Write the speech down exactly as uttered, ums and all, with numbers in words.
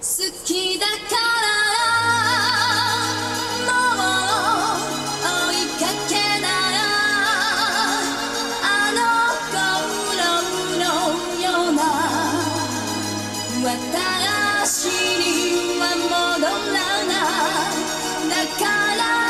好きだからもう追いかけないあの頃のような私には戻らないだから